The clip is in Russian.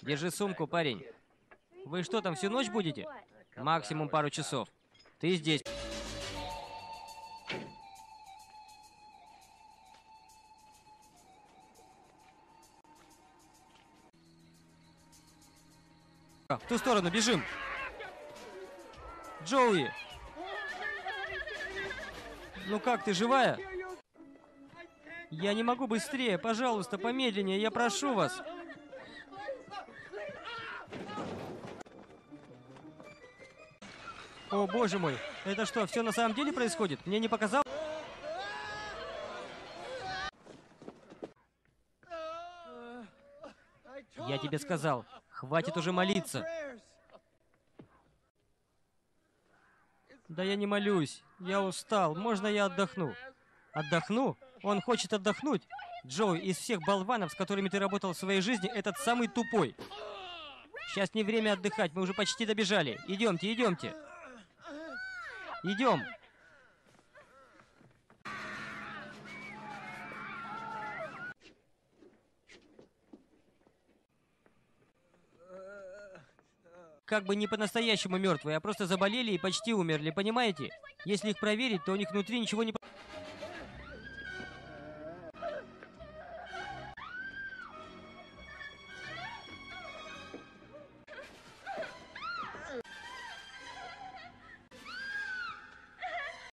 Держи сумку, парень. Вы что там, всю ночь будете? Максимум пару часов. Ты здесь. В ту сторону, бежим! Джоуи! Ну как, ты живая? Я не могу быстрее, пожалуйста, помедленнее, я прошу вас. О, боже мой, это что, все на самом деле происходит? Мне не показалось? Я тебе сказал, хватит уже молиться. Да я не молюсь, я устал, можно я отдохну? Отдохну? Он хочет отдохнуть? Джоуи, из всех болванов, с которыми ты работал в своей жизни, этот самый тупой. Сейчас не время отдыхать, мы уже почти добежали. Идемте, идемте. Идем. Как бы не по-настоящему мертвые, а просто заболели и почти умерли, понимаете? Если их проверить, то у них внутри ничего не